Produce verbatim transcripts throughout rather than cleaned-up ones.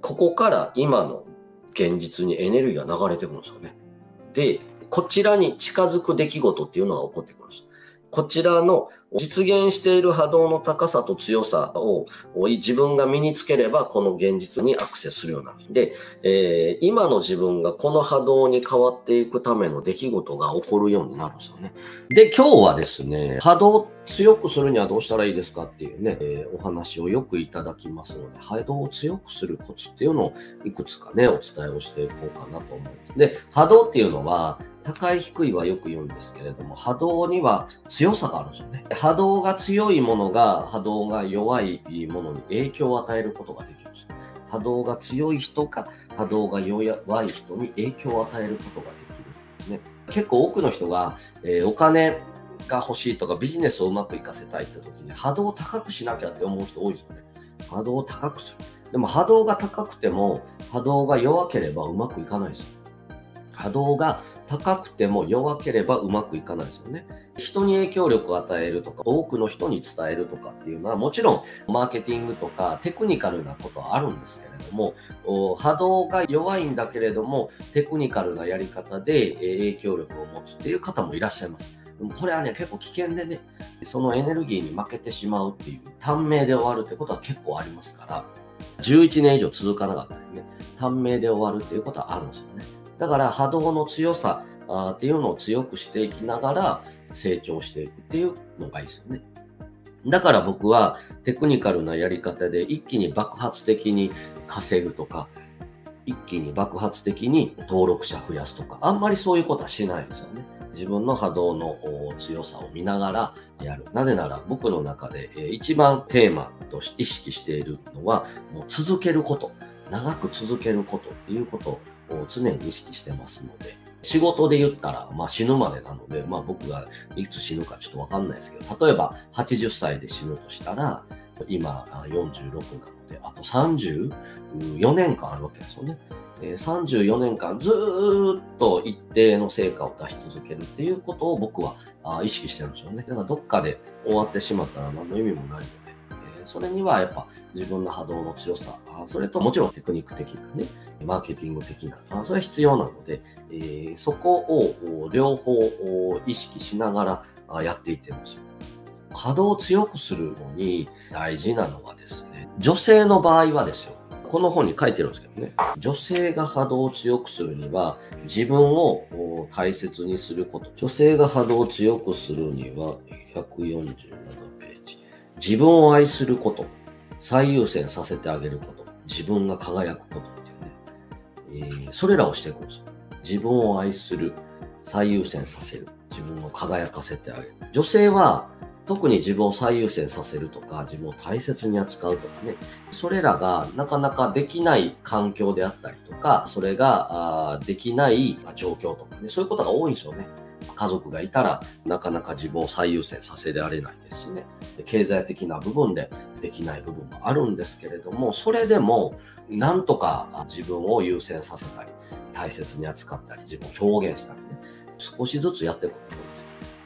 ここから今の現実にエネルギーが流れてくるんですよね。で、こちらに近づく出来事っていうのが起こってくるんです。こちらの実現している波動の高さと強さを自分が身につければ、この現実にアクセスするようになるんです。で、えー、今の自分がこの波動に変わっていくための出来事が起こるようになるんですよね。で、今日はですね、波動を強くするにはどうしたらいいですかっていうね、えー、お話をよくいただきますので、波動を強くするコツっていうのをいくつかね、お伝えをしていこうかなと思うんです。で、波動っていうのは、高い低いはよく言うんですけれども、波動には強さがあるんですよね。波動が強いものが波動が弱いものに影響を与えることができるんです。波動が強い人か波動が弱い人に影響を与えることができるんですね。結構多くの人が、えー、お金が欲しいとかビジネスをうまくいかせたいって時に波動を高くしなきゃって思う人多いですよね。波動を高くする。でも波動が高くても波動が弱ければうまくいかないですよ。波動が高くても弱ければうまくいかないですよね。人に影響力を与えるとか、多くの人に伝えるとかっていうのは、もちろんマーケティングとかテクニカルなことはあるんですけれども、波動が弱いんだけれども、テクニカルなやり方で影響力を持つっていう方もいらっしゃいます。これはね、結構危険でね、そのエネルギーに負けてしまうっていう、短命で終わるってことは結構ありますから、じゅういちねん以上続かなかったりね、短命で終わるっていうことはあるんですよね。だから波動の強さっていうのを強くしていきながら成長していくっていうのがいいですよね。だから僕はテクニカルなやり方で一気に爆発的に稼ぐとか、一気に爆発的に登録者増やすとか、あんまりそういうことはしないんですよね。自分の波動の強さを見ながらやる。なぜなら僕の中で一番テーマとして意識しているのは、もう続けること。長く続けることっていうことを常に意識してますので、仕事で言ったら、まあ死ぬまでなので、まあ僕がいつ死ぬかちょっとわかんないですけど、例えばはちじゅっさいで死ぬとしたら、今よんじゅうろくなので、あとさんじゅうよねんかんあるわけですよね。さんじゅうよねんかんずーっと一定の成果を出し続けるっていうことを僕は意識してるんですよね。だからどっかで終わってしまったら何の意味もないので、それにはやっぱ自分の波動の強さ、それともちろんテクニック的なね、マーケティング的な、それは必要なので、えー、そこを両方意識しながらやっていってるんですよ。波動を強くするのに大事なのはですね、女性の場合はですよ、この本に書いてるんですけどね、女性が波動を強くするには自分を大切にすること。女性が波動を強くするにはひゃくよんじゅうななページ。自分を愛すること、最優先させてあげること、自分が輝くことっていうね、えー、それらをしていくんですよ。自分を愛する、最優先させる、自分を輝かせてあげる。女性は特に自分を最優先させるとか、自分を大切に扱うとかね、それらがなかなかできない環境であったりとか、それができない状況とかね、そういうことが多いんですよね。家族がいたらなかなか自分を最優先させられないですしね。経済的な部分でできない部分もあるんですけれども、それでもなんとか自分を優先させたり、大切に扱ったり、自分を表現したりね、少しずつやっていくことです。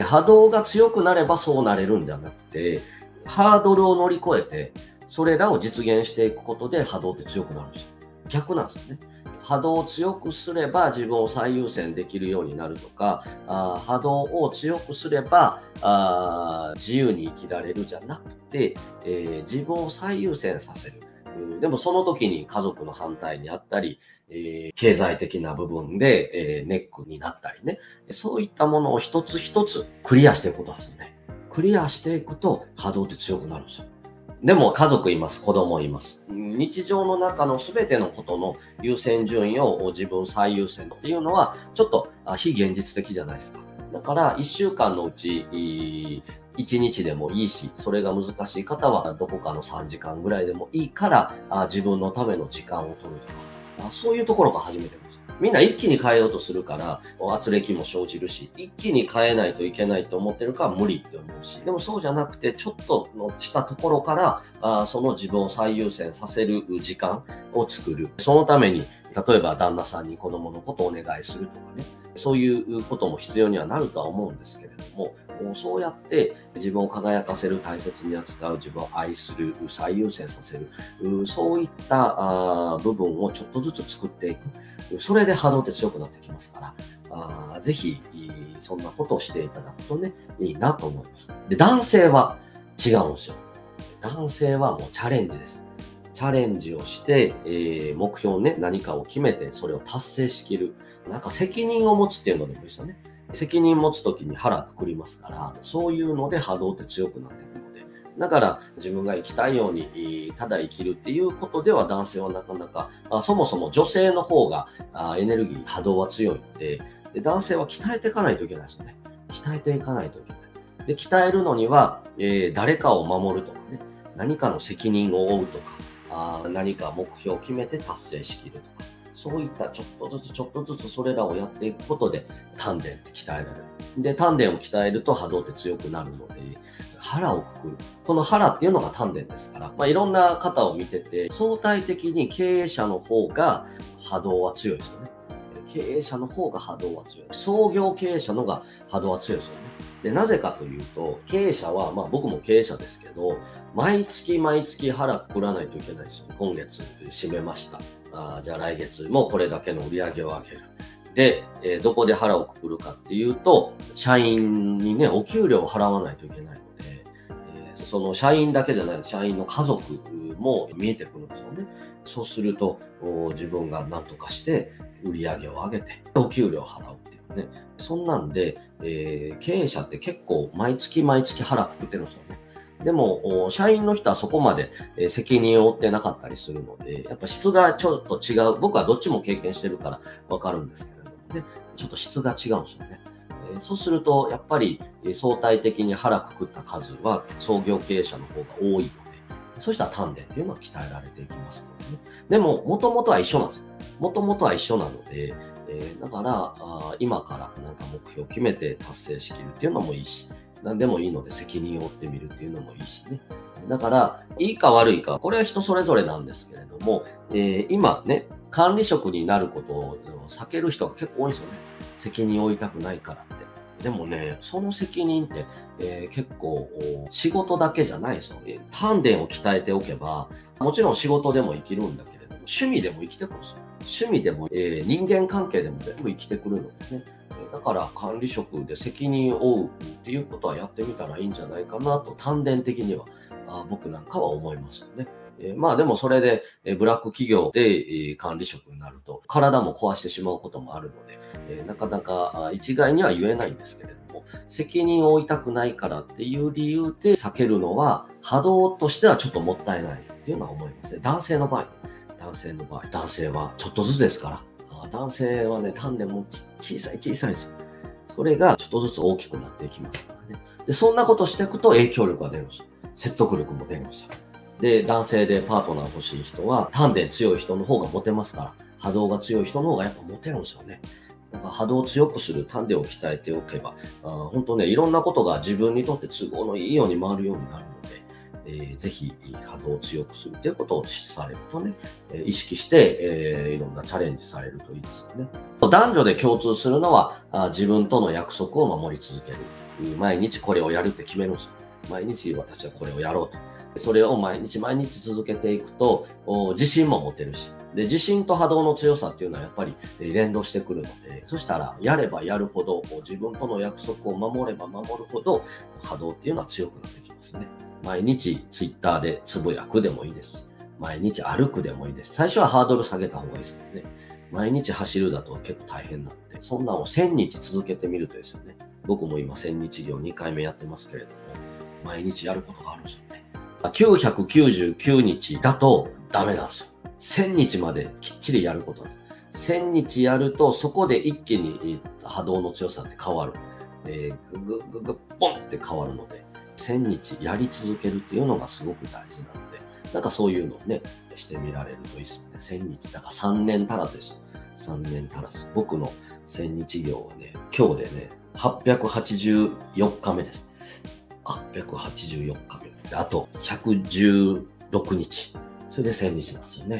波動が強くなればそうなれるんじゃなくて、ハードルを乗り越えて、それらを実現していくことで波動って強くなるんですよ。逆なんですよね。波動を強くすれば自分を最優先できるようになるとか、あ波動を強くすればあ自由に生きられるじゃなくて、えー、自分を最優先させる。でもその時に家族の反対にあったり、えー、経済的な部分で、えー、ネックになったりね。そういったものを一つ一つクリアしていくことなんですよね。クリアしていくと波動って強くなるんですよ。でも家族います、子供います。日常の中の全てのことの優先順位を自分最優先っていうのはちょっと非現実的じゃないですか。だからいっしゅうかんのうちいちにちでもいいし、それが難しい方はどこかのさんじかんぐらいでもいいから自分のための時間を取るとか、そういうところが始めてるんです。みんな一気に変えようとするから、圧力も生じるし、一気に変えないといけないと思ってるから無理って思うし、でもそうじゃなくて、ちょっとのしたところから、あその自分を最優先させる時間を作る。そのために例えば旦那さんに子供のことをお願いするとかね、そういうことも必要にはなるとは思うんですけれども、もうそうやって自分を輝かせる、大切に扱う、自分を愛する、最優先させる、そういった部分をちょっとずつ作っていく。それで波動って強くなってきますから、あぜひそんなことをしていただくとね、いいなと思います。で、男性は違うんですよ。男性はもうチャレンジです。チャレンジをして、えー、目標ね、何かを決めて、それを達成しきる。なんか責任を持つっていうのでもいいですよね。責任持つときに腹くくりますから、そういうので波動って強くなってくるので。だから自分が生きたいように、ただ生きるっていうことでは男性はなかなか、あそもそも女性の方があエネルギー、波動は強いので、で、男性は鍛えていかないといけないですよね。鍛えていかないといけない。で、鍛えるのには、えー、誰かを守るとかね、何かの責任を負うとか、あ何か目標を決めて達成しきるとか、そういったちょっとずつちょっとずつそれらをやっていくことで、丹田って鍛えられる。で、丹田を鍛えると波動って強くなるので、腹をくくる。この腹っていうのが丹田ですから、まあ、いろんな方を見てて、相対的に経営者の方が波動は強いですよね。経営者の方が波動は強い。創業経営者の方が波動は強いですよね。で、なぜかというと、経営者は、まあ僕も経営者ですけど、毎月毎月腹くくらないといけないですよ。今月締めました。あじゃあ来月もこれだけの売り上げを上げる。で、えー、どこで腹をくくるかっていうと、社員にね、お給料を払わないといけないので、えー、その社員だけじゃない、社員の家族も見えてくるんですよね。そうすると、自分が何とかして売り上げを上げて、お給料を払うっていうね。そんなんで、えー、経営者って結構毎月毎月腹くくってるんですよね。でも、社員の人はそこまで責任を負ってなかったりするので、やっぱ質がちょっと違う。僕はどっちも経験してるからわかるんですけれどもね、ちょっと質が違うんですよね。そうすると、やっぱり相対的に腹くくった数は創業経営者の方が多いので、そうしたら丹田っていうのは鍛えられていきますのでね。でも、もともとは一緒なんです。もともとは一緒なので、えー、だからあ、今からなんか目標を決めて達成しきるっていうのもいいし、何でもいいので責任を負ってみるっていうのもいいしね。だから、いいか悪いか、これは人それぞれなんですけれども、えー、今ね、管理職になることを避ける人が結構多いんですよね。責任を負いたくないからって。でもね、その責任って、えー、結構仕事だけじゃないですよ。丹田を鍛えておけば、もちろん仕事でも生きるんだけれども、趣味でも生きてくるんですよ。趣味でも、えー、人間関係でも全部生きてくるのでね。だから管理職で責任を負うっていうことはやってみたらいいんじゃないかなと、丹田的にはあ僕なんかは思いますよね。えー、まあでもそれで、えー、ブラック企業で、えー、管理職になると体も壊してしまうこともあるので、えー、なかなか一概には言えないんですけれども、責任を負いたくないからっていう理由で避けるのは波動としてはちょっともったいないっていうのは思いますね。男性の場合、男性の場合、男性はちょっとずつですから。男性はね、丹田も小さい小さいですよ。それがちょっとずつ大きくなっていきますからね。で、そんなことしていくと影響力が出るんですよ。説得力も出るんですよ。で、男性でパートナー欲しい人は、丹田強い人の方がモテますから、波動が強い人の方がやっぱモテるんですよね。だから波動を強くする丹田を鍛えておけば、本当ね、いろんなことが自分にとって都合のいいように回るようになるので、えー、ぜひ波動を強くするということをされるとね、意識して、えー、いろんなチャレンジされるといいですよね。男女で共通するのは、あ自分との約束を守り続ける。毎日これをやるって決めるんですよ。毎日私はこれをやろうと。それを毎日毎日続けていくと、自信も持てるし。で、自信と波動の強さっていうのはやっぱり連動してくるので、そしたらやればやるほど、自分との約束を守れば守るほど、波動っていうのは強くなってきますね。毎日ツイッターでつぶやくでもいいです。毎日歩くでもいいです。最初はハードル下げた方がいいですけどね。毎日走るだと結構大変なので、そんなのをせんにち続けてみるとですよね。僕も今せんにち業にかいめやってますけれども、毎日やることがあるんですよね。きゅうひゃくきゅうじゅうきゅうにちだとダメなんですよ。せんにちまできっちりやることなんです。せんにちやると、そこで一気に波動の強さって変わる。えー、ぐぐぐぐポンって変わるので、せんにちやり続けるっていうのがすごく大事なので、なんかそういうのをね、してみられるといいですよね。せんにち、だからさんねん足らずですよ。さんねん足らず。僕のせんにち業はね、今日でね、はっぴゃくはちじゅうよっかめです。はっぴゃくはちじゅうよっかめ。であとひゃくじゅうろくにち。それでせんにちなんですよね。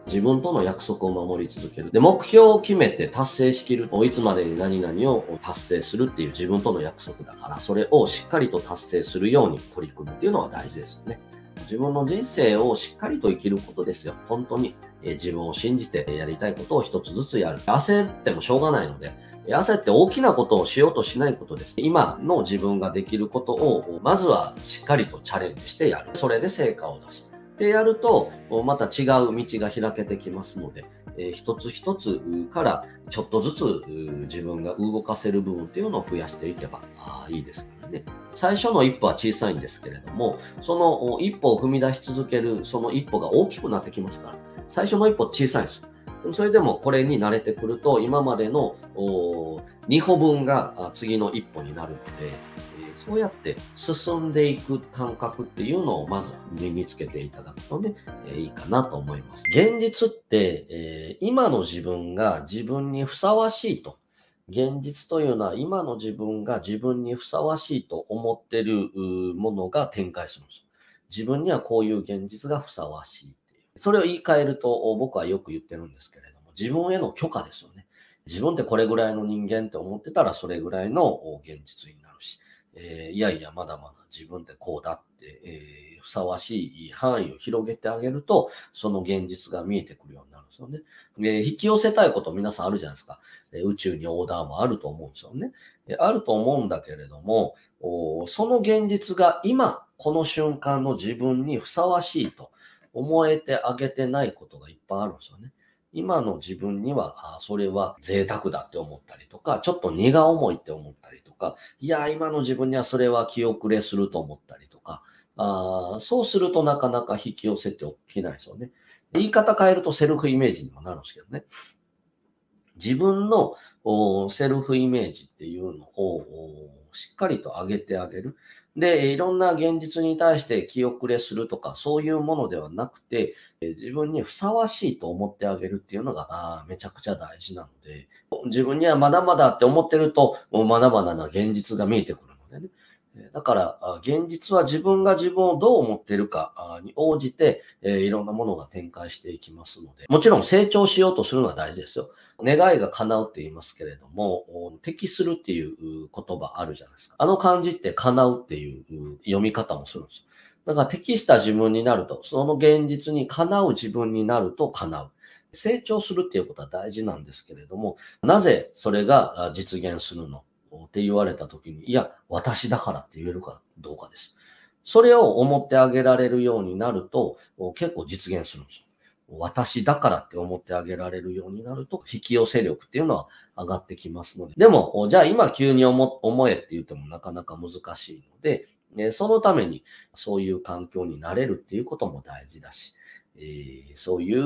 自分との約束を守り続ける。で、目標を決めて達成しきる。いつまでに何々を達成するっていう自分との約束だから、それをしっかりと達成するように取り組むっていうのは大事ですよね。自分の人生をしっかりと生きることですよ。本当に、えー、自分を信じてやりたいことを一つずつやる。焦ってもしょうがないので、焦って大きなことをしようとしないことです。今の自分ができることを、まずはしっかりとチャレンジしてやる。それで成果を出す。でやると、また違う道が開けてきますので、えー、一つ一つからちょっとずつ自分が動かせる部分っていうのを増やしていけばあいいですからね。最初の一歩は小さいんですけれども、その一歩を踏み出し続けるその一歩が大きくなってきますから、最初の一歩小さいです。それでもこれに慣れてくると、今までのに歩分が次の一歩になるので、そうやって進んでいく感覚っていうのをまず身につけていただくとね、えー、いいかなと思います。現実って、えー、今の自分が自分にふさわしいと。現実というのは今の自分が自分にふさわしいと思ってるものが展開するんですよ。自分にはこういう現実がふさわしいっていう。それを言い換えると僕はよく言ってるんですけれども、自分への許可ですよね。自分ってこれぐらいの人間って思ってたらそれぐらいの現実になるし。えー、いやいや、まだまだ自分ってこうだって、えー、ふさわしい範囲を広げてあげると、その現実が見えてくるようになるんですよね。えー、引き寄せたいこと皆さんあるじゃないですか。えー、宇宙にオーダーもあると思うんですよね。えー、あると思うんだけれども、その現実が今、この瞬間の自分にふさわしいと思えてあげてないことがいっぱいあるんですよね。今の自分には、それは贅沢だって思ったりとか、ちょっと荷が重いって思ったりとか、いや、今の自分にはそれは気遅れすると思ったりとか、あそうするとなかなか引き寄せて起きないですよね。言い方変えるとセルフイメージにもなるんですけどね。自分のセルフイメージっていうのをしっかりと上げてあげる。で、いろんな現実に対して気遅れするとか、そういうものではなくて、自分にふさわしいと思ってあげるっていうのがめちゃくちゃ大事なので、自分にはまだまだって思ってると、まだまだな現実が見えてくるのでね。だから、現実は自分が自分をどう思っているかに応じて、えー、いろんなものが展開していきますので、もちろん成長しようとするのは大事ですよ。願いが叶うって言いますけれども、適するっていう言葉あるじゃないですか。あの漢字って叶うっていう読み方もするんですよ。だから適した自分になると、その現実に叶う自分になると叶う。成長するっていうことは大事なんですけれども、なぜそれが実現するのって言われたときに、いや、私だからって言えるかどうかです。それを思ってあげられるようになると、結構実現するんですよ。私だからって思ってあげられるようになると、引き寄せ力っていうのは上がってきますので。でも、じゃあ今急に思思えって言ってもなかなか難しいので、そのためにそういう環境になれるっていうことも大事だし、えー、そういう、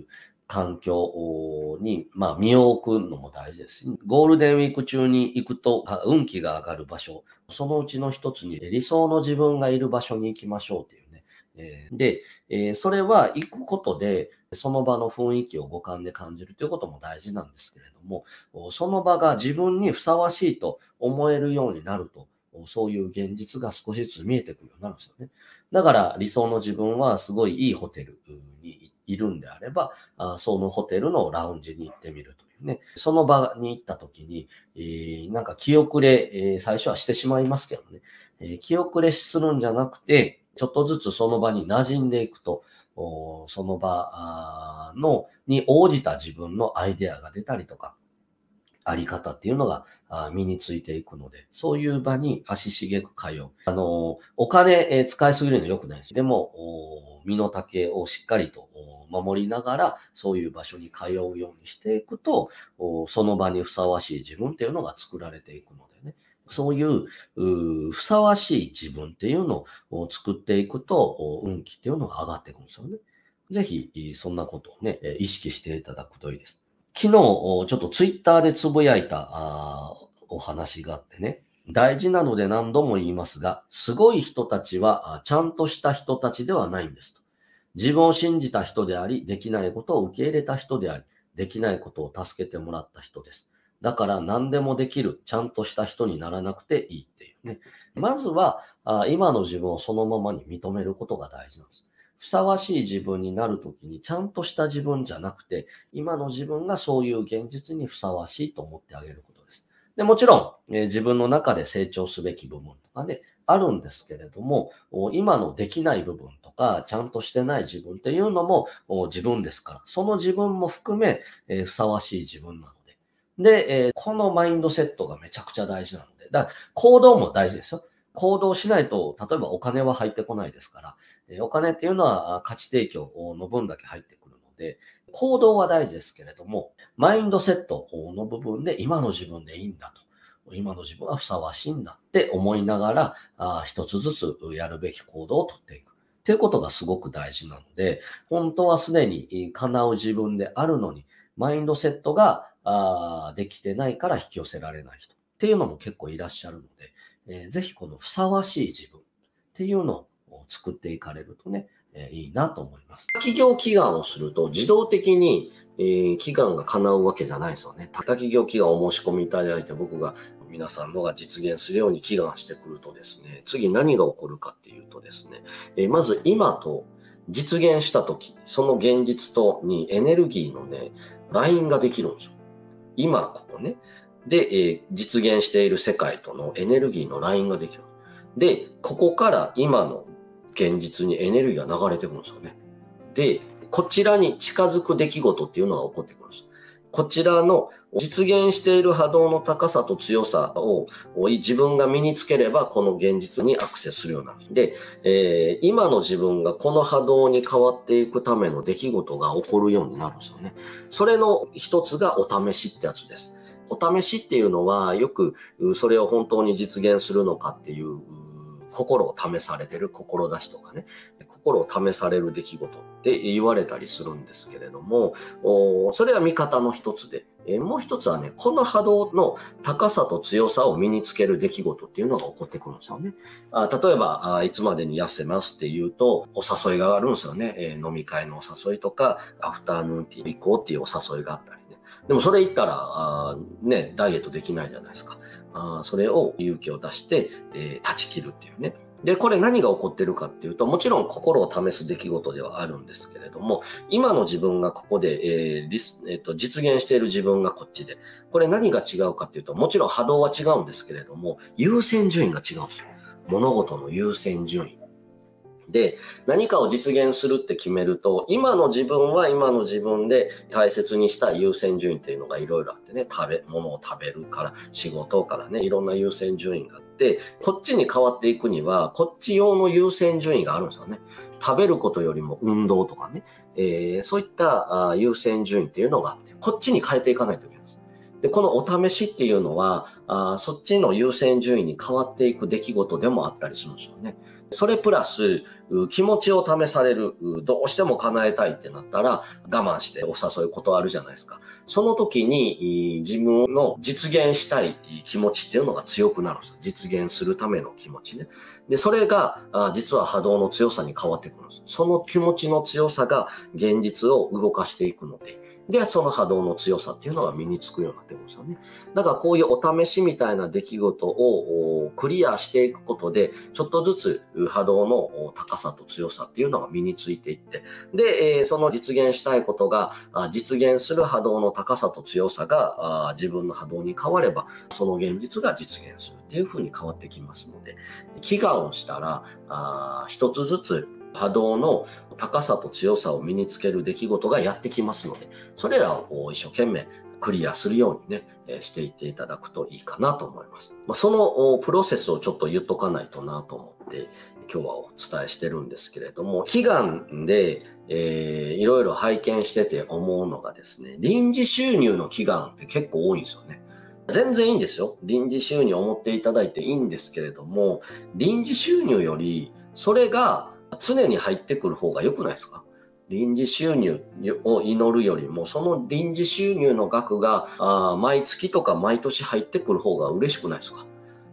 環境に、まあ、身を置くのも大事ですし、ゴールデンウィーク中に行くと運気が上がる場所、そのうちの一つに理想の自分がいる場所に行きましょうっていうね。えー、で、えー、それは行くことで、その場の雰囲気を五感で感じるということも大事なんですけれども、その場が自分にふさわしいと思えるようになると、そういう現実が少しずつ見えてくるようになるんですよね。だから理想の自分はすごいいいホテルにいるんであれば、あそのホテルのラウンジに行ってみるというね。その場に行った時に、えー、なんか気遅れ、えー、最初はしてしまいますけどね、えー。気遅れするんじゃなくて、ちょっとずつその場に馴染んでいくと、その場のに応じた自分のアイデアが出たりとか、あり方っていうのが身についていくので、そういう場に足しげく通う。あの、お金使いすぎるの良くないです。でも、身の丈をしっかりと守りながら、そういう場所に通うようにしていくと、その場にふさわしい自分っていうのが作られていくのでね。そういう、うふさわしい自分っていうのを作っていくと、運気っていうのが上がっていくんですよね。ぜひ、そんなことをね、意識していただくといいです。昨日、ちょっとツイッターでつぶやいたあお話があってね、大事なので何度も言いますが、すごい人たちはちゃんとした人たちではないんですと。自分を信じた人であり、できないことを受け入れた人であり、できないことを助けてもらった人です。だから何でもできる、ちゃんとした人にならなくていいっていうね。まずは、今の自分をそのままに認めることが大事なんです。 ふさわしい自分になるときに、ちゃんとした自分じゃなくて、今の自分がそういう現実にふさわしいと思ってあげることです。で、もちろん、えー自分の中で成長すべき部分とかね、あるんですけれども、お今のできない部分とか、ちゃんとしてない自分っていうのもお自分ですから、その自分も含め、えーふさわしい自分なので。で、えーこのマインドセットがめちゃくちゃ大事なので、だから行動も大事ですよ。行動しないと、例えばお金は入ってこないですから、えーお金っていうのはあ価値提供の分だけ入ってくるので、行動は大事ですけれども、マインドセットの部分で今の自分でいいんだと。今の自分はふさわしいんだって思いながら、あ一つずつやるべき行動をとっていく。っていうことがすごく大事なので、本当はすでに叶う自分であるのに、マインドセットがあできてないから引き寄せられない人っていうのも結構いらっしゃるので、えーぜひこのふさわしい自分っていうのを作っていかれるとね、えーいいなと思います。企業祈願をすると自動的に、えー祈願が叶うわけじゃないですよね。他企業祈願を申し込みいただいて僕が皆さんのが実現するように祈願してくるとですね、次何が起こるかっていうとですね、えーまず今と実現した時、その現実とにエネルギーのね、ラインができるんですよ。今ここね。で、えー実現している世界とのエネルギーのラインができる。で、ここから今の現実にエネルギーが流れてくるんですよね。で、こちらに近づく出来事っていうのが起こってくるんです。こちらの実現している波動の高さと強さを自分が身につければこの現実にアクセスするようになる。で、えー今の自分がこの波動に変わっていくための出来事が起こるようになるんですよね。それの一つがお試しってやつです。お試しっていうのはよくそれを本当に実現するのかっていう心を試されてる志とかね、心を試される出来事って言われたりするんですけれども、それは見方の一つで、もう一つはね、この波動の高さと強さを身につける出来事っていうのが起こってくるんですよね。あ例えばあ、いつまでに痩せますっていうと、お誘いがあるんですよね。えー飲み会のお誘いとか、アフターヌーンティー行こうっていうお誘いがあったりね。でもそれ言ったら、あね、ダイエットできないじゃないですか。あそれを勇気を出して、えー断ち切るっていうね。で、これ何が起こってるかっていうと、もちろん心を試す出来事ではあるんですけれども、今の自分がここで、えーリスえーと実現している自分がこっちで、これ何が違うかっていうと、もちろん波動は違うんですけれども、優先順位が違うんですよ。物事の優先順位。で、何かを実現するって決めると、今の自分は今の自分で大切にしたい優先順位っていうのがいろいろあってね、食べ、物を食べるから、仕事からね、いろんな優先順位があって、こっちに変わっていくには、こっち用の優先順位があるんですよね。食べることよりも運動とかね、えーそういったあ優先順位っていうのがあって、こっちに変えていかないといけないんです。で、このお試しっていうのは、あそっちの優先順位に変わっていく出来事でもあったりするんですよね。それプラス、気持ちを試される、どうしても叶えたいってなったら、我慢してお誘い断るじゃないですか。その時に、自分の実現したい気持ちっていうのが強くなるんですよ。実現するための気持ちね。で、それが、実は波動の強さに変わってくるんです。その気持ちの強さが現実を動かしていくので、で、その波動の強さっていうのが身につくようになってくるんですよね。だからこういうお試しみたいな出来事をクリアしていくことで、ちょっとずつ波動の高さと強さっていうのが身についていって、で、その実現したいことが実現する波動の高さと強さが自分の波動に変われば、その現実が実現するっていう風に変わってきますので、祈願をしたら、一つずつ波動の高さと強さを身につける出来事がやってきますので、それらを一生懸命クリアするようにね、していっていただくといいかなと思います。まあ、そのプロセスをちょっと言っとかないとなと思って、今日はお伝えしてるんですけれども、祈願で、えー、いろいろ拝見してて思うのがですね、臨時収入の祈願って結構多いんですよね。全然いいんですよ。臨時収入を思っていただいていいんですけれども、臨時収入より、それが常に入ってくる方が良くないですか？臨時収入を祈るよりも、その臨時収入の額があ毎月とか毎年入ってくる方が嬉しくないですか？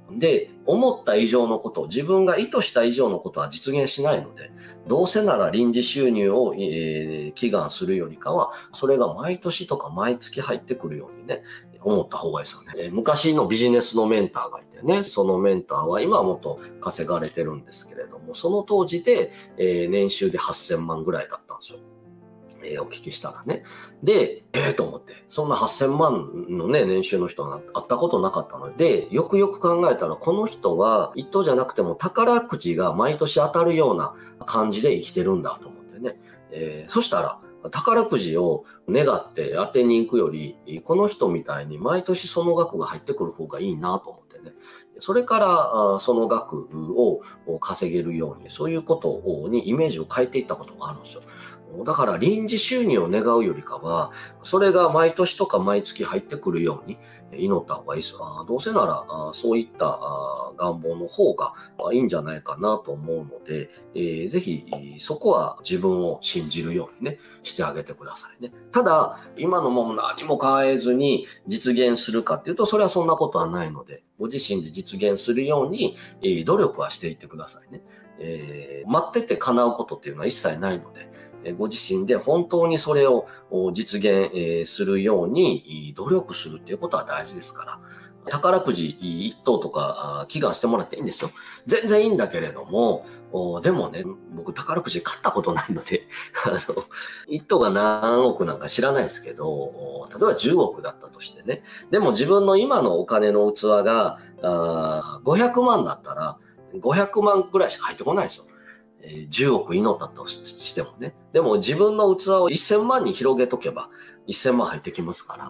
で、思った以上のこと、自分が意図した以上のことは実現しないので、どうせなら臨時収入を、えー、祈願するよりかは、それが毎年とか毎月入ってくるようにね、思った方がいいですよね。えー、昔のビジネスのメンターがいてね、そのメンターは今はもっと稼がれてるんですけれども、その当時で、えー、年収ではっせんまんぐらいだったんですよ。えー、お聞きしたらね。で、ええー、と思って、そんなはっせんまんのね、年収の人は会ったことなかったので、よくよく考えたら、この人は一等じゃなくても宝くじが毎年当たるような感じで生きてるんだと思ってね。えー、そしたら、宝くじを願って当てに行くより、この人みたいに毎年その額が入ってくる方がいいなと思ってね。それからその額を稼げるように、そういうことにイメージを変えていったことがあるんですよ。だから臨時収入を願うよりかは、それが毎年とか毎月入ってくるように祈った方がいいですよ。どうせならそういった願望の方がいいんじゃないかなと思うので、えー、ぜひそこは自分を信じるようにね、してあげてくださいね。ただ、今のもの何も変えずに実現するかっていうと、それはそんなことはないので、ご自身で実現するように努力はしていってくださいね。えー、待ってて叶うことっていうのは一切ないので、ご自身で本当にそれを実現するように努力するっていうことは大事ですから、宝くじ一等とか祈願してもらっていいんですよ。全然いいんだけれども、でもね、僕宝くじ買ったことないので、あの、一等が何億なんか知らないですけど、例えばじゅうおくだったとしてね。でも自分の今のお金の器がごひゃくまんだったら、ごひゃくまんぐらいしか入ってこないですよ。じゅうおく祈ったとしてもね。でも自分の器をせんまんに広げとけばせんまん入ってきますから、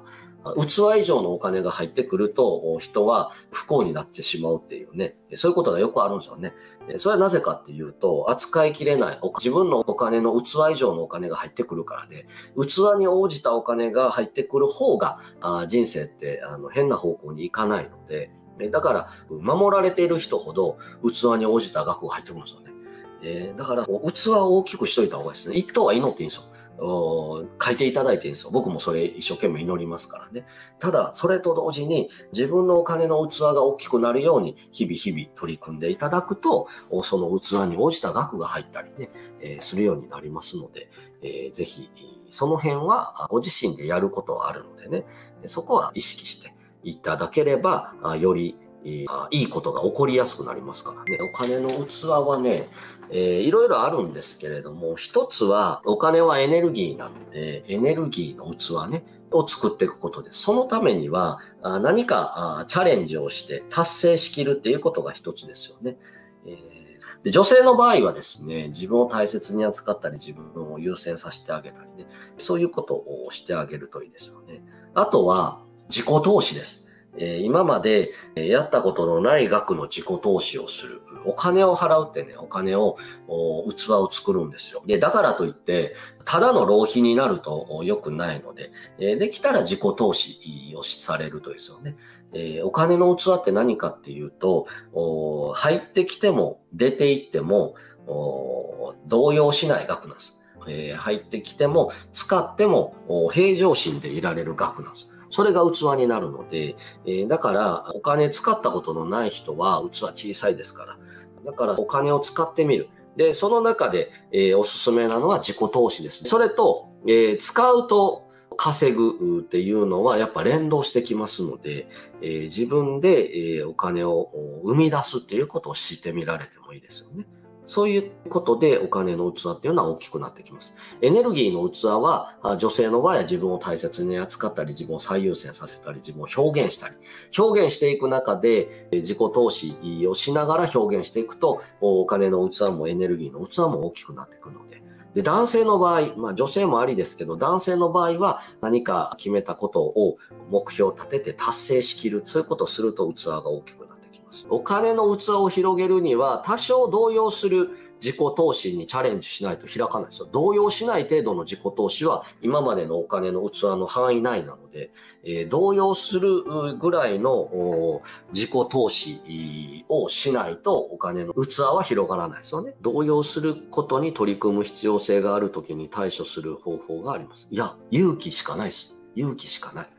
器以上のお金が入ってくると人は不幸になってしまうっていうね、そういうことがよくあるんですよね。それはなぜかっていうと、扱いきれない、自分のお金の器以上のお金が入ってくるからで、器に応じたお金が入ってくる方が人生ってあの変な方向に行かないので、だから守られている人ほど器に応じた額が入ってくるんですよね。えー、だから、器を大きくしといた方がいいですね。一等は祈っていいんですよ。書いていただいていいんですよ。僕もそれ一生懸命祈りますからね。ただ、それと同時に自分のお金の器が大きくなるように日々日々取り組んでいただくと、その器に応じた額が入ったりね、えー、するようになりますので、えー、ぜひ、その辺はご自身でやることはあるのでね、そこは意識していただければ、よりいいことが起こりやすくなりますからね。お金の器はね、えー、いろいろあるんですけれども、一つはお金はエネルギーなので、エネルギーの器ね、を作っていくことです。そのためには何かチャレンジをして達成しきるっていうことが一つですよね。えー、で女性の場合はですね、自分を大切に扱ったり、自分を優先させてあげたりね、そういうことをしてあげるといいですよね。あとは自己投資です。今までやったことのない額の自己投資をする。お金を払うってね、お金を、器を作るんですよ。で、だからといって、ただの浪費になると良くないので、できたら自己投資をされるといいですよね。お金の器って何かっていうと、入ってきても出ていっても動揺しない額なんです。入ってきても使っても平常心でいられる額なんです。それが器になるので、えー、だからお金使ったことのない人は器小さいですから。だからお金を使ってみる。で、その中で、えー、おすすめなのは自己投資ですね。それと、えー、使うと稼ぐっていうのはやっぱ連動してきますので、えー、自分で、えー、お金を生み出すっていうことをしてみられてもいいですよね。そういうことでお金の器っていうのは大きくなってきます。エネルギーの器は女性の場合は自分を大切に扱ったり、自分を最優先させたり、自分を表現したり、表現していく中で自己投資をしながら表現していくと、お金の器もエネルギーの器も大きくなっていくので。で、男性の場合、まあ女性もありですけど、男性の場合は何か決めたことを目標を立てて達成しきる。そういうことをすると器が大きくなる。お金の器を広げるには多少動揺する自己投資にチャレンジしないと開かないですよ。動揺しない程度の自己投資は今までのお金の器の範囲内なので、えー、動揺するぐらいの自己投資をしないとお金の器は広がらないですよね。動揺することに取り組む必要性があるときに対処する方法があります。いや、勇気しかないです。勇気しかない。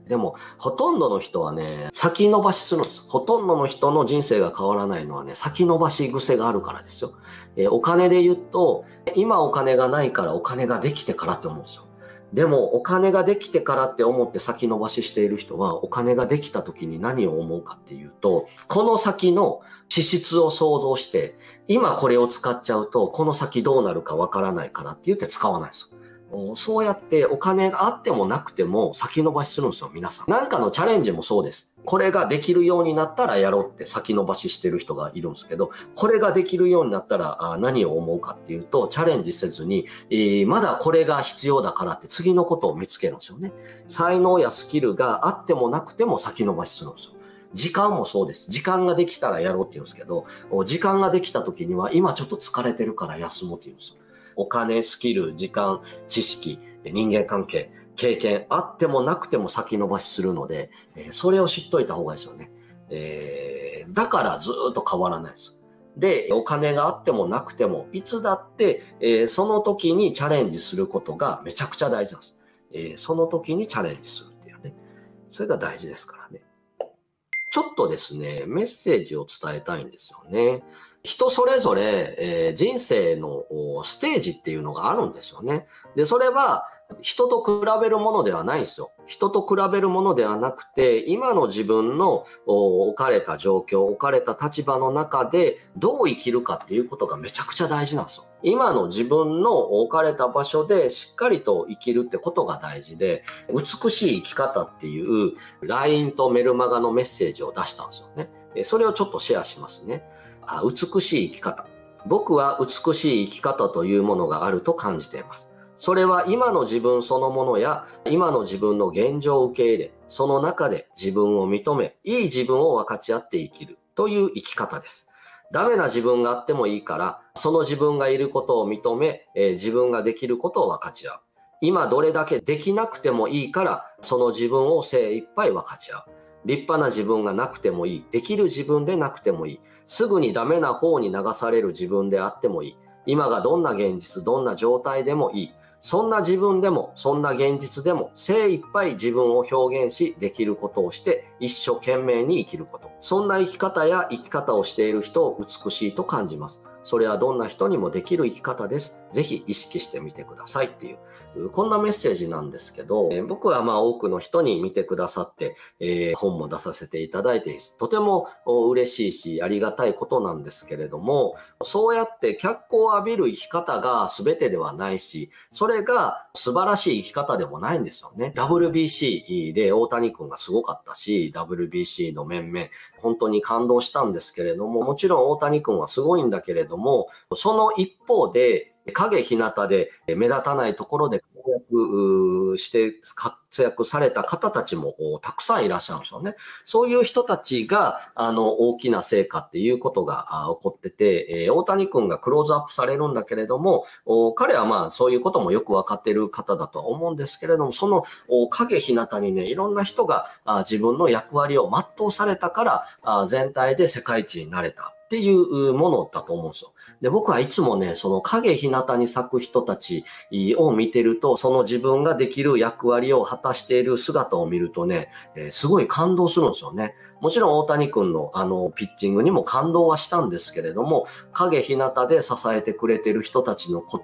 でも、ほとんどの人はね、先延ばしするんです。ほとんどの人の人生が変わらないのはね、先延ばし癖があるからですよ。えー、お金で言うと、今お金がないからお金ができてからって思うんですよ。でも、お金ができてからって思って先延ばししている人は、お金ができた時に何を思うかっていうと、この先の支出を想像して、今これを使っちゃうと、この先どうなるかわからないからって言って使わないですよ。そうやってお金があってもなくても先延ばしするんですよ、皆さん。なんかのチャレンジもそうです。これができるようになったらやろうって先延ばししてる人がいるんですけど、これができるようになったら何を思うかっていうと、チャレンジせずに、えー、まだこれが必要だからって次のことを見つけるんですよね。才能やスキルがあってもなくても先延ばしするんですよ。時間もそうです。時間ができたらやろうって言うんですけど、時間ができた時には今ちょっと疲れてるから休もうって言うんですよ。お金、スキル、時間、知識、人間関係、経験、あってもなくても先延ばしするので、それを知っといた方がいいですよね。えー、だからずっと変わらないです。で、お金があってもなくても、いつだって、えー、その時にチャレンジすることがめちゃくちゃ大事なんです。えー、その時にチャレンジするっていうね。それが大事ですからね。ちょっとですね、メッセージを伝えたいんですよね。人それぞれ、えー、人生のステージっていうのがあるんですよね。で、それは人と比べるものではないんですよ。人と比べるものではなくて、今の自分の置かれた状況、置かれた立場の中でどう生きるかっていうことがめちゃくちゃ大事なんですよ。今の自分の置かれた場所でしっかりと生きるってことが大事で、美しい生き方っていう ライン とメルマガのメッセージを出したんですよね。それをちょっとシェアしますね。あ、美しい生き方。僕は美しい生き方というものがあると感じています。それは今の自分そのものや今の自分の現状を受け入れ、その中で自分を認め、いい自分を分かち合って生きるという生き方です。ダメな自分があってもいいから、その自分がいることを認め、えー、自分ができることを分かち合う。今どれだけできなくてもいいから、その自分を精一杯分かち合う。立派な自分がなくてもいい。できる自分でなくてもいい。すぐにダメな方に流される自分であってもいい。今がどんな現実、どんな状態でもいい。そんな自分でも、そんな現実でも、精一杯自分を表現し、できることをして、一生懸命に生きること。そんな生き方や生き方をしている人を美しいと感じます。それはどんな人にもできる生き方です。ぜひ意識してみてくださいっていう、こんなメッセージなんですけど、えー、僕はまあ多くの人に見てくださって、えー、本も出させていただいて、とても嬉しいし、ありがたいことなんですけれども、そうやって脚光を浴びる生き方が全てではないし、それが素晴らしい生き方でもないんですよね。ダブリュービーシー で大谷君がすごかったし、ダブリュービーシー の面々、本当に感動したんですけれども、もちろん大谷君はすごいんだけれども、その一方で、影日向で目立たないところで活躍して活躍された方たちもたくさんいらっしゃるんですよね。そういう人たちがあの大きな成果っていうことが起こってて、大谷君がクローズアップされるんだけれども、彼はまあそういうこともよくわかっている方だとは思うんですけれども、その影日向にね、いろんな人が自分の役割を全うされたから全体で世界一になれたっていうものだと思うんですよ。で、僕はいつもね、その影日向に咲く人たちを見てると、その自分ができる役割を果たしている姿を見るとね、えー、すごい感動するんですよね。もちろん大谷君のあのピッチングにも感動はしたんですけれども、影日向で支えてくれている人たちのこと、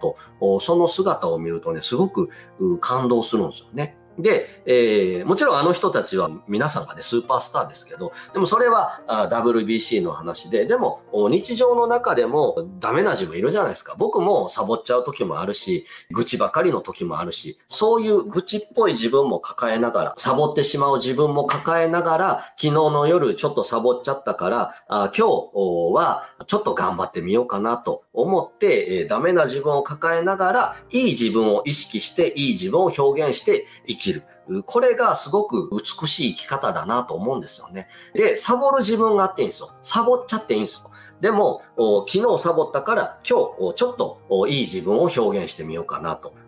その姿を見るとね、すごく感動するんですよね。で、えー、もちろんあの人たちは皆さんがね、スーパースターですけど、でもそれは ダブリュービーシー の話で、でも日常の中でもダメな自分いるじゃないですか。僕もサボっちゃう時もあるし、愚痴ばかりの時もあるし、そういう愚痴っぽい自分も抱えながら、サボってしまう自分も抱えながら、昨日の夜ちょっとサボっちゃったから、あ今日はちょっと頑張ってみようかなと思って、えー、ダメな自分を抱えながら、いい自分を意識して、いい自分を表現して生きる。これがすごく美しい生き方だなと思うんですよね。で、サボる自分があっていいんですよ。サボっちゃっていいんですよ。でも、昨日サボったから今日ちょっといい自分を表現してみようかなと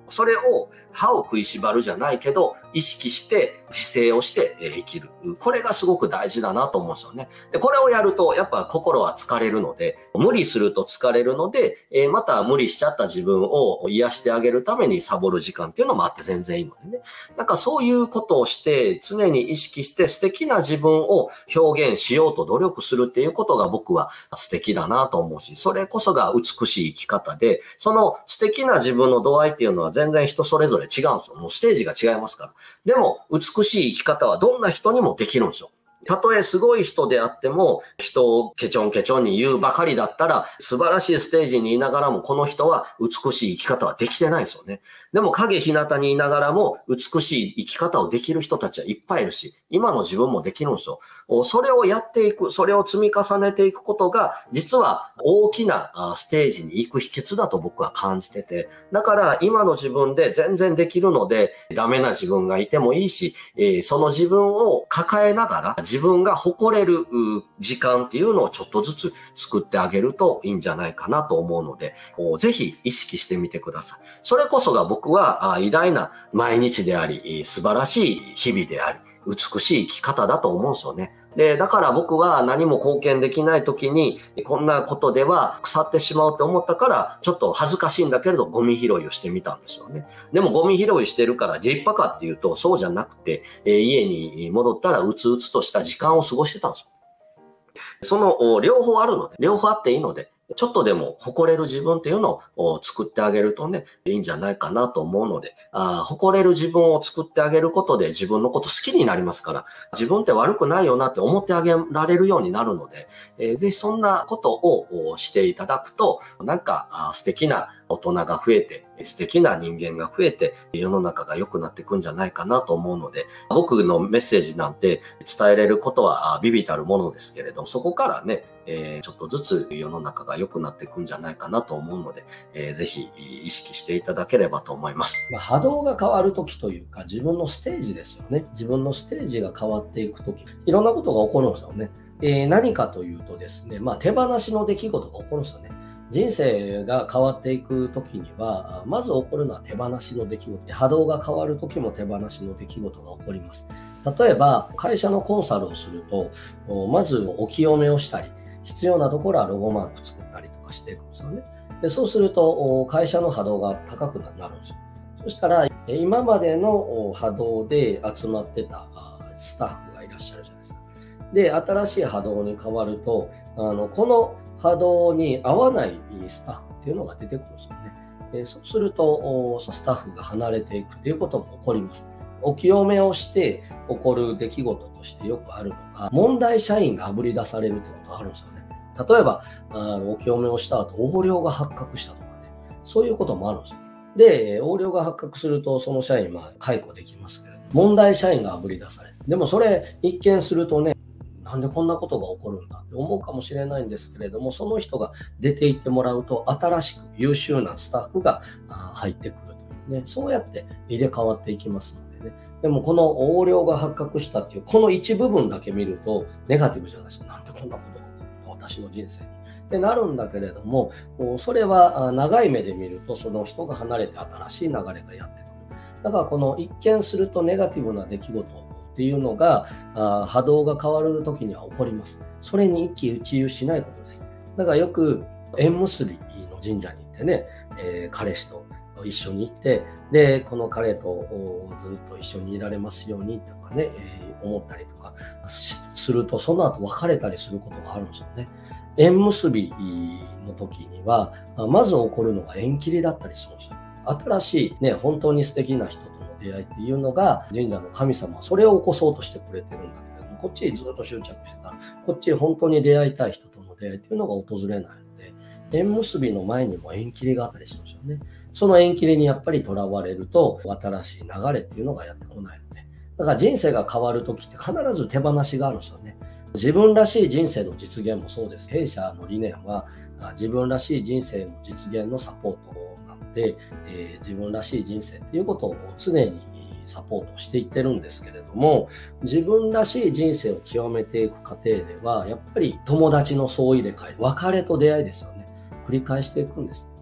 それを歯を食いしばるじゃないけど、意識して自制をして生きる。これがすごく大事だなと思うんですよね。で、これをやると、やっぱ心は疲れるので、無理すると疲れるので、えー、また無理しちゃった自分を癒してあげるためにサボる時間っていうのもあって全然いいのでね。なんかそういうことをして、常に意識して素敵な自分を表現しようと努力するっていうことが僕は素敵だなと思うし、それこそが美しい生き方で、その素敵な自分の度合いっていうのは全然人それぞれ違うんですよ。もうステージが違いますから。でも、美しい生き方はどんな人にもできるんですよ。たとえすごい人であっても、人をケチョンケチョンに言うばかりだったら、素晴らしいステージにいながらも、この人は美しい生き方はできてないですよね。でも影日向にいながらも、美しい生き方をできる人たちはいっぱいいるし、今の自分もできるんですよ。それをやっていく、それを積み重ねていくことが、実は大きなステージに行く秘訣だと僕は感じてて、だから今の自分で全然できるので、ダメな自分がいてもいいし、その自分を抱えながら、自分が誇れる時間っていうのをちょっとずつ作ってあげるといいんじゃないかなと思うので、ぜひ意識してみてください。それこそが僕は偉大な毎日であり、素晴らしい日々であり、美しい生き方だと思うんですよね。で、だから僕は何も貢献できない時に、こんなことでは腐ってしまうって思ったから、ちょっと恥ずかしいんだけれど、ゴミ拾いをしてみたんですよね。でもゴミ拾いしてるから立派かっていうと、そうじゃなくて、えー、家に戻ったらうつうつとした時間を過ごしてたんですよ。その両方あるので、両方あっていいので、ちょっとでも誇れる自分っていうのを作ってあげるとね、いいんじゃないかなと思うので、あ誇れる自分を作ってあげることで自分のこと好きになりますから、自分って悪くないよなって思ってあげられるようになるので、えー、ぜひそんなことをしていただくと、なんか素敵な大人が増えて、素敵な人間が増えて、世の中が良くなっていくんじゃないかなと思うので、僕のメッセージなんて伝えれることは微々たるものですけれど、そこからね、えー、ちょっとずつ世の中が良くなっていくんじゃないかなと思うので、えー、ぜひ意識していただければと思います。 まあ、波動が変わるときというか、自分のステージですよね。自分のステージが変わっていくとき、いろんなことが起こるんですよね。えー、何かというとですね、まあ、手放しの出来事が起こるんですよね。人生が変わっていくときには、まず起こるのは手放しの出来事。波動が変わるときも手放しの出来事が起こります。例えば、会社のコンサルをすると、まずお清めをしたり、必要なところはロゴマーク作ったりとかしていくんですよね。でそうすると、会社の波動が高くなるんですよ。そしたら、今までの波動で集まってたスタッフがいらっしゃるじゃないですか。で、新しい波動に変わると、あのこの波動に合わないスタッフっていうのが出てくるんですよね。でそうすると、スタッフが離れていくということも起こります。お清めをして起こる出来事としてよくあるのが、問題社員があぶり出されるということがあるんですよね。例えば、あのお清めをした後、横領が発覚したとかね、そういうこともあるんですよ。で、横領が発覚すると、その社員は解雇できますけれど、問題社員があぶり出される。でもそれ一見するとね、なんでこんなことが起こるんだって思うかもしれないんですけれども、その人が出て行ってもらうと、新しく優秀なスタッフが入ってくるというね、そうやって入れ替わっていきますのでね。でもこの横領が発覚したっていう、この一部分だけ見ると、ネガティブじゃないですか。なんでこんなことが起こるの、私の人生に。ってなるんだけれども、それは長い目で見ると、その人が離れて新しい流れがやってくる。だからこの一見するとネガティブな出来事っていうのが、あ波動が変わるときには起こります。それに一喜一憂しないことです。だからよく縁結びの神社に行ってね、えー、彼氏と一緒に行って、で、この彼とずっと一緒にいられますようにとかね、えー、思ったりとかすると、その後別れたりすることがあるんですよね。縁結びの時には、まず起こるのが縁切りだったりするんですよ。新しいね、本当に素敵な人との出会いっていうのが、神社の神様はそれを起こそうとしてくれてるんだけれども、こっちにずっと執着してたら、こっちに本当に出会いたい人との出会いっていうのが訪れないので、縁結びの前にも縁切りがあったりするんですよね。その縁切りにやっぱりとらわれると、新しい流れっていうのがやってこないので、だから人生が変わるときって必ず手放しがあるんですよね。自分らしい人生の実現もそうです。弊社の理念は、自分らしい人生の実現のサポートなので、えー、自分らしい人生っていうことを常にサポートしていってるんですけれども、自分らしい人生を極めていく過程では、やっぱり友達の総入れ替え、別れと出会いですよね。繰り返していくんです。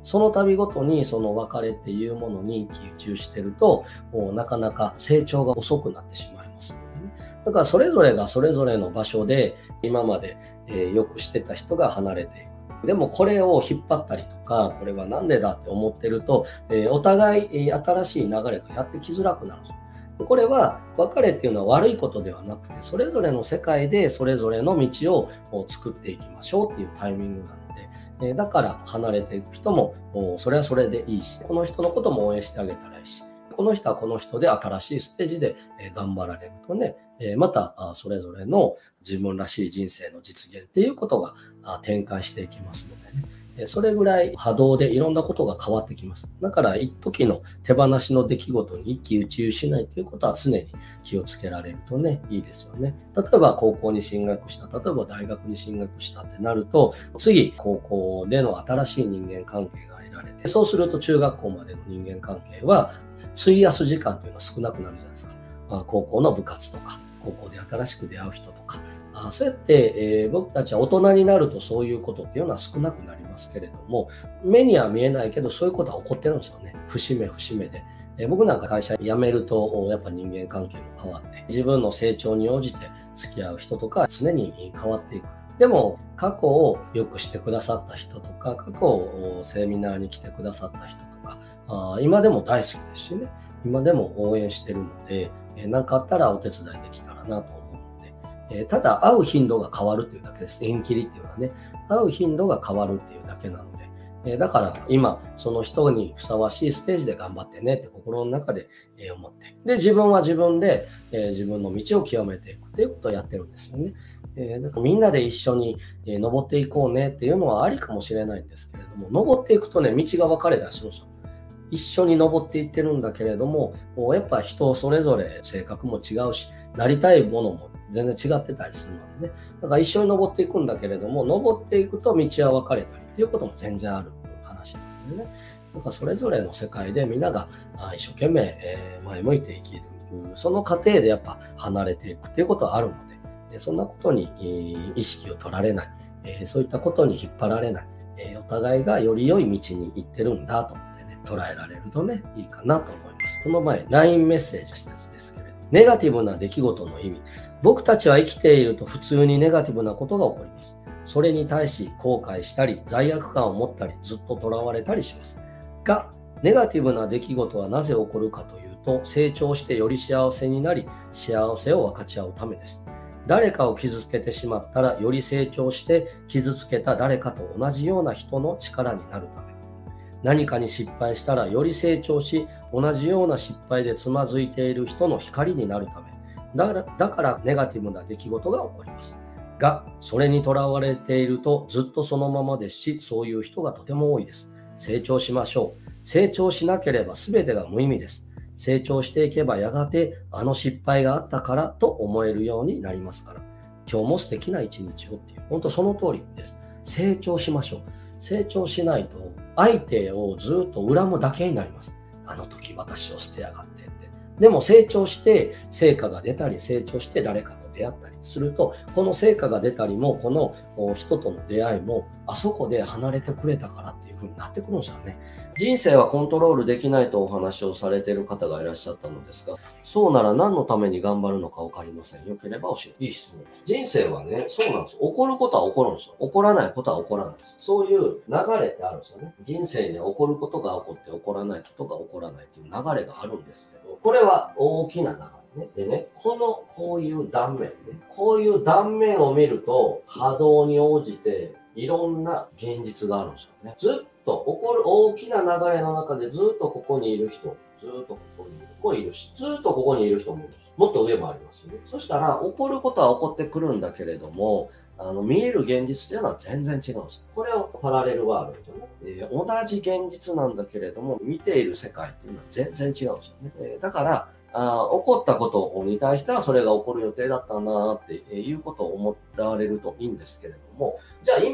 その度ごとにその別れっていうものに集中してると、もうなかなか成長が遅くなってしまいますのでね。だからそれぞれがそれぞれの場所で今まで、えー、よくしてた人が離れていく。でもこれを引っ張ったりとか、これはなんでだって思ってると、えー、お互い、えー、新しい流れがやってきづらくなるんですよ。これは別れっていうのは悪いことではなくて、それぞれの世界でそれぞれの道を作っていきましょうっていうタイミングなので、えー、だから離れていく人もそれはそれでいいし、この人のことも応援してあげたらいいし、この人はこの人で新しいステージで頑張られるとね、またそれぞれの自分らしい人生の実現っていうことが展開していきますのでね、それぐらい波動でいろんなことが変わってきます。だから一時の手放しの出来事に一喜一憂しないということは常に気をつけられるとね、いいですよね。例えば高校に進学した、例えば大学に進学したってなると、次高校での新しい人間関係が得られて、そうすると中学校までの人間関係は費やす時間というのは少なくなるじゃないですか。高校の部活とか、高校で新しく出会う人とか、あそうやって、えー、僕たちは大人になるとそういうことっていうのは少なくなりますけれども、目には見えないけどそういうことは起こってるんですよね。節目節目で。えー、僕なんか会社辞めるとやっぱ人間関係も変わって、自分の成長に応じて付き合う人とか常に変わっていく。でも過去をよくしてくださった人とか、過去をセミナーに来てくださった人とか、あ今でも大好きですしね、今でも応援してるので、何かあったらお手伝いできたらなと思うので、ただ会う頻度が変わるというだけです。縁切りっていうのはね、会う頻度が変わるっていうだけなので、だから今その人にふさわしいステージで頑張ってねって心の中で思って、で自分は自分で自分の道を極めていくっていうことをやってるんですよね。だからみんなで一緒に登っていこうねっていうのはありかもしれないんですけれども、登っていくとね、道が分かれたりするんですよ。一緒に登っていってるんだけれども、やっぱ人それぞれ性格も違うし、なりたいものも全然違ってたりするのでね。だから一緒に登っていくんだけれども、登っていくと道は分かれたりっていうことも全然ある話なのでね。だからそれぞれの世界でみんなが一生懸命前向いて生きる。その過程でやっぱ離れていくっていうことはあるので、そんなことに意識を取られない。そういったことに引っ張られない。お互いがより良い道に行ってるんだと。捉えられるとね、いいかなと思います。この前、ライン メッセージしたやつですけれど、ネガティブな出来事の意味。僕たちは生きていると普通にネガティブなことが起こります。それに対し後悔したり、罪悪感を持ったり、ずっと囚われたりします。が、ネガティブな出来事はなぜ起こるかというと、成長してより幸せになり、幸せを分かち合うためです。誰かを傷つけてしまったら、より成長して傷つけた誰かと同じような人の力になるため。何かに失敗したらより成長し、同じような失敗でつまずいている人の光になるため。だから、だからネガティブな出来事が起こります。が、それにとらわれているとずっとそのままですし、そういう人がとても多いです。成長しましょう。成長しなければ全てが無意味です。成長していけばやがてあの失敗があったからと思えるようになりますから。今日も素敵な一日をっていう、本当その通りです。成長しましょう。成長しないと相手をずっと恨むだけになります。あの時私を捨てやがってって。でも成長して成果が出たり、成長して誰かと出会ったりすると、この成果が出たりも、この人との出会いも、あそこで離れてくれたからっていう風になってくるんですよね。人生はコントロールできないとお話をされている方がいらっしゃったのですが、そうなら何のために頑張るのか分かりません。よければ教えて。いい質問です。人生はね、そうなんです。起こることは起こるんですよ。起こらないことは起こらないんです。そういう流れってあるんですよね。人生に起こることが起こって起こらないことが起こらないっていう流れがあるんですけど、これは大きな流れ。ね、でね、このこういう断面ね、こういう断面を見ると波動に応じていろんな現実があるんですよね。ずっと起こる大きな流れの中でずっとここにいる人、ずっとここにいる子もいるし、ずっとここにいる人もいるし、もっと上もありますよね。そしたら起こることは起こってくるんだけれども、あの見える現実というのは全然違うんです。これをパラレルワールドね、えー、同じ現実なんだけれども、見ている世界っていうのは全然違うんですよね。えー、だからあ起こったことに対してはそれが起こる予定だったなっていうことを思ってられるといいんですけれども、じゃあ今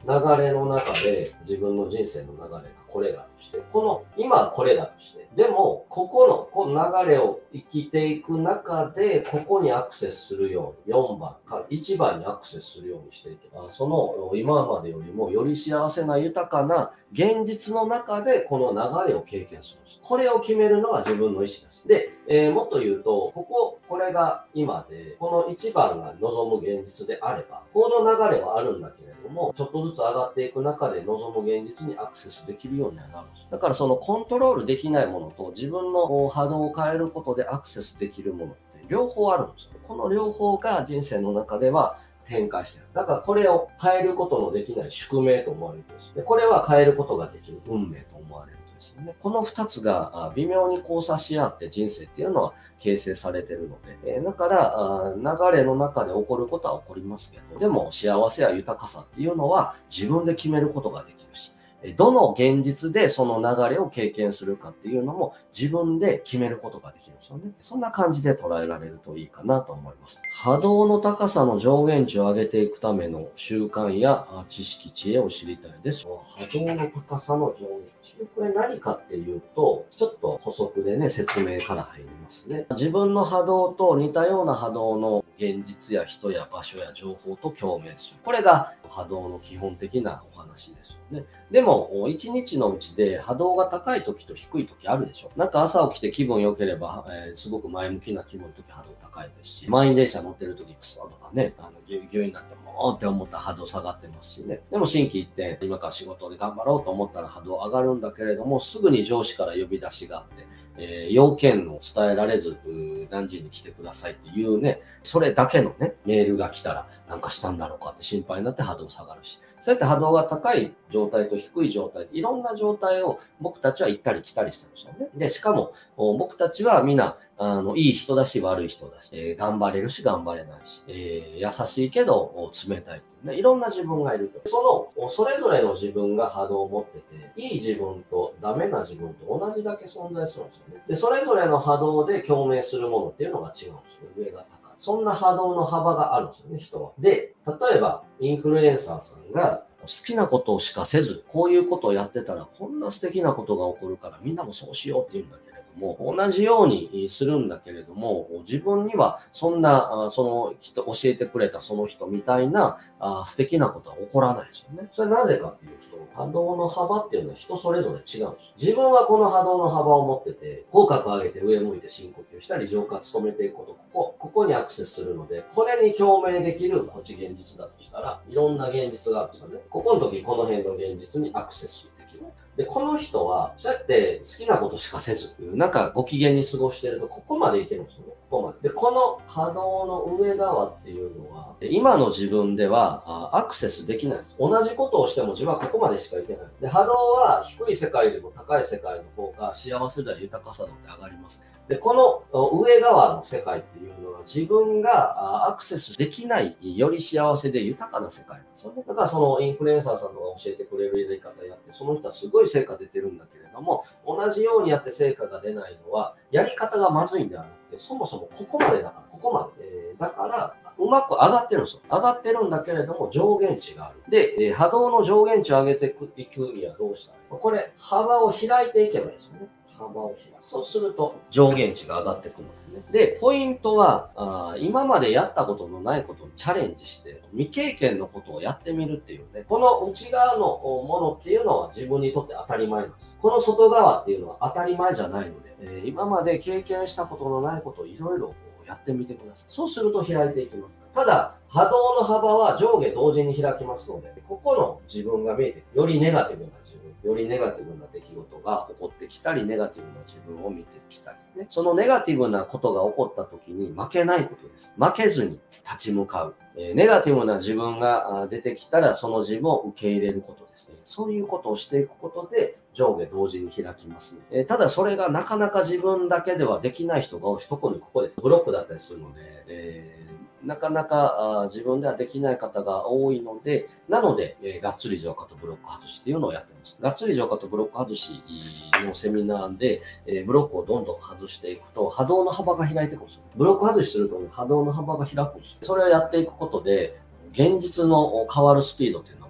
流れの中で自分の人生の流れがこれだとして、この今はこれだとして、でもここのこの流れを生きていく中でここにアクセスするようによんばんからいちばんにアクセスするようにしていけば、その今までよりもより幸せな豊かな現実の中でこの流れを経験するんです。これを決めるのは自分の意思です。で、えー、もっと言うと、ここ、これが今で、このいちばんが望む現実であれば、この流れはあるんだけれども、ちょっとずつ上がっていく中で望む現実にアクセスできるようにはなるんです。だからそのコントロールできないものと自分の波動を変えることでアクセスできるものって両方あるんですよ。この両方が人生の中では展開している。だからこれを変えることのできない宿命と思われるんです。で、これは変えることができる運命と思われる。このふたつが微妙に交差し合って人生っていうのは形成されているので、だから流れの中で起こることは起こりますけど、でも幸せや豊かさっていうのは自分で決めることができるし、どの現実でその流れを経験するかっていうのも自分で決めることができるんですよね。そんな感じで捉えられるといいかなと思います。波動の高さの上限値を上げていくための習慣や知識、知恵を知りたいです。波動の高さの上限値。これ何かっていうと、ちょっと補足でね、説明から入りますね。自分の波動と似たような波動の現実や人や場所や情報と共鳴する。これが波動の基本的なお話ですよね。でも、一日のうちで波動が高い時と低い時あるでしょ。なんか朝起きて気分良ければ、えー、すごく前向きな気分の時波動高いですし、満員電車乗ってる時クソとかね、あのギュギュになってもーって思ったら波動下がってますしね。でも心機一転、今から仕事で頑張ろうと思ったら波動上がるんだけれども、すぐに上司から呼び出しがあって、えー、要件を伝えられず、何時に来てくださいっていうね、それだけのね、メールが来たらなんかしたんだろうかって心配になって波動下がるし、そうやって波動が高い状態と低い状態、いろんな状態を僕たちは行ったり来たりしてるんですよね。で、しかも僕たちはみんな、あの、いい人だし悪い人だし、えー、頑張れるし頑張れないし、えー、優しいけど冷たいっていうね、いろんな自分がいると。その、それぞれの自分が波動を持ってて、いい自分とダメな自分と同じだけ存在するんですよね。で、それぞれの波動で共鳴するものっていうのが違うんですよ。上が高い。そんな波動の幅があるんですよね、人は。で、例えば、インフルエンサーさんが好きなことしかせず、こういうことをやってたら、こんな素敵なことが起こるから、みんなもそうしようって言うんだけれども、同じようにするんだけれども、自分にはそんな、その人、教えてくれたその人みたいなあ素敵なことは起こらないですよね。それなぜかっていうと、波動の幅っていうのは人それぞれ違うんです。自分はこの波動の幅を持ってて、口角上げて上向いて深呼吸したり、浄化努めていくこと、ここ、ここにアクセスするので、これに共鳴できるこっち現実だとしたら、いろんな現実があるんですよね。ここの時、この辺の現実にアクセスできる。で、この人は、そうやって好きなことしかせず、なんかご機嫌に過ごしてると、ここまでいけるんですよね。ここまで。で、この波動の上側っていうのは、今の自分ではアクセスできないです。同じことをしても自分はここまでしかいけない。で、波動は低い世界よりも高い世界の方が幸せだ、豊かさだって上がります。で、この上側の世界っていうのは自分がアクセスできないより幸せで豊かな世界なんですよね。だからそのインフルエンサーさんのが教えてくれるやり方やって、その人はすごい成果出てるんだけれども、同じようにやって成果が出ないのは、やり方がまずいんではなくて、そもそもここまでだから、ここまで。えー、だから、うまく上がってるんですよ。上がってるんだけれども上限値がある。で、えー、波動の上限値を上げていくにはどうしたらいいの？これ、幅を開いていけばいいですよね。幅を開く。そうすると上限値が上がってくるのでね。で、ポイントはあ、今までやったことのないことにチャレンジして、未経験のことをやってみるっていうね。この内側のものっていうのは自分にとって当たり前なんです。この外側っていうのは当たり前じゃないので、えー、今まで経験したことのないことをいろいろやってみてください。そうすると開いていきます。ただ、波動の幅は上下同時に開きますので、ここの自分が見えてくる。よりネガティブな自分。よりネガティブな出来事が起こってきたり、ネガティブな自分を見てきたりね。そのネガティブなことが起こった時に負けないことです。負けずに立ち向かう。えー、ネガティブな自分が出てきたら、その自分を受け入れることですね。そういうことをしていくことで、上下同時に開きますね。えー、ただそれがなかなか自分だけではできない人が多い。特にここです。ブロックだったりするので、えーなかなか自分ではできない方が多いので、なので、えー、がっつり浄化とブロック外しっていうのをやってます。がっつり浄化とブロック外しのセミナーで、えー、ブロックをどんどん外していくと、波動の幅が開いていくんですよ。ブロック外しすると、ね、波動の幅が開くんですよ。それをやっていくことで、現実の変わるスピードっていうのは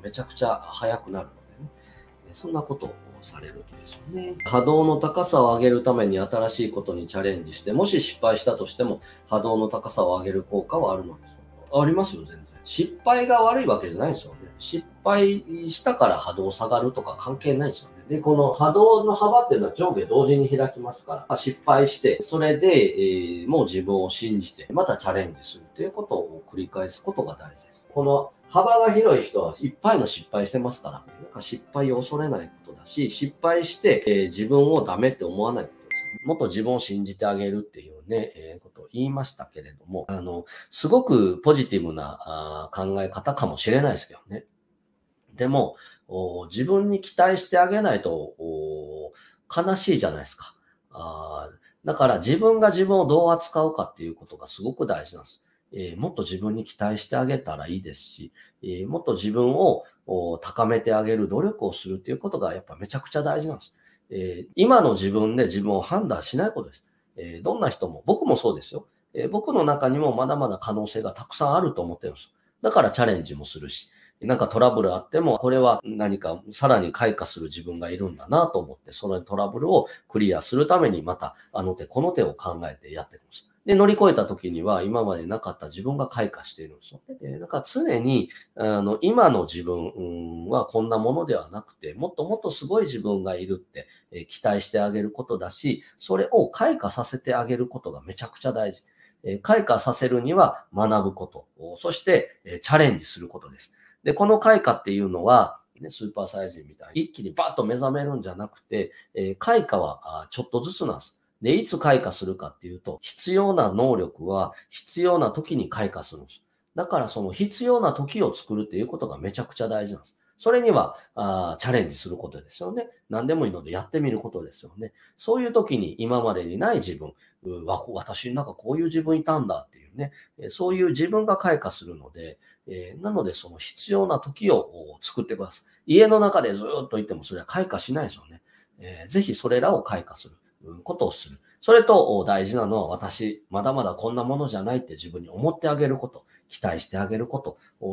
めちゃくちゃ速くなるのでね。そんなことをされるとですよね。波動の高さを上げるために新しいことにチャレンジして、もし失敗したとしても波動の高さを上げる効果はあるのですよ。ありますよ、全然。失敗が悪いわけじゃないんですよね。失敗したから波動下がるとか関係ないんですよね。で、この波動の幅っていうのは上下同時に開きますから、失敗して、それで、えー、もう自分を信じて、またチャレンジするということを繰り返すことが大事です。この幅が広い人はいっぱいの失敗してますから、なんか失敗を恐れないことだし、失敗して、えー、自分をダメって思わないことです。もっと自分を信じてあげるっていうね、えー、ことを言いましたけれども、あの、すごくポジティブなあ考え方かもしれないですけどね。でも、自分に期待してあげないと悲しいじゃないですか。あだから自分が自分をどう扱うかっていうことがすごく大事なんです。えー、もっと自分に期待してあげたらいいですし、えー、もっと自分を高めてあげる努力をするっていうことがやっぱめちゃくちゃ大事なんです。えー、今の自分で自分を判断しないことです。えー、どんな人も、僕もそうですよ、えー。僕の中にもまだまだ可能性がたくさんあると思ってるんです。だからチャレンジもするし、なんかトラブルあっても、これは何かさらに開花する自分がいるんだなと思って、そのトラブルをクリアするためにまたあの手この手を考えてやっていくんです。で、乗り越えた時には今までなかった自分が開花しているんですよ。で、だから常にあの今の自分はこんなものではなくて、もっともっとすごい自分がいるって、えー、期待してあげることだし、それを開花させてあげることがめちゃくちゃ大事。えー、開花させるには学ぶこと、そして、えー、チャレンジすることです。で、この開花っていうのは、ね、スーパーサイズみたいに一気にバッと目覚めるんじゃなくて、えー、開花はちょっとずつなんです。で、いつ開花するかっていうと、必要な能力は必要な時に開花するんです。だからその必要な時を作るっていうことがめちゃくちゃ大事なんです。それにはあチャレンジすることですよね。何でもいいのでやってみることですよね。そういう時に今までにない自分、うわ私の中こういう自分いたんだっていうね、そういう自分が開花するので、えー、なのでその必要な時を作ってください。家の中でずっといてもそれは開花しないですよね。えー、ぜひそれらを開花することをする。それと大事なのは私、まだまだこんなものじゃないって自分に思ってあげること、期待してあげること、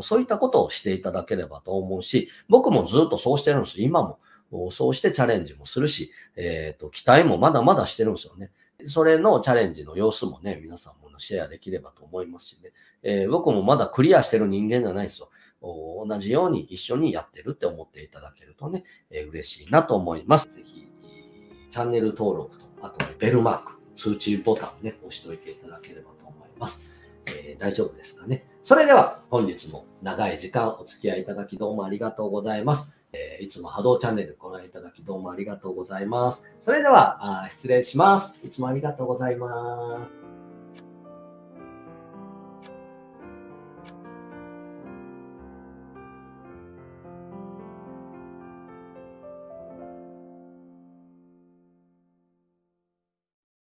そういったことをしていただければと思うし、僕もずっとそうしてるんです。今も。そうしてチャレンジもするし、えっと、期待もまだまだしてるんですよね。それのチャレンジの様子もね、皆さんもシェアできればと思いますしね。えー、僕もまだクリアしてる人間じゃないですよ。同じように一緒にやってるって思っていただけるとね、えー、嬉しいなと思います。ぜひ、チャンネル登録と、あとベルマーク、通知ボタンをね、押しておいていただければと思います。えー、大丈夫ですかね。それでは本日も長い時間お付き合いいただきどうもありがとうございます。えー、いつも波動チャンネルご覧いただきどうもありがとうございます。それでは、あ失礼します。いつもありがとうございます。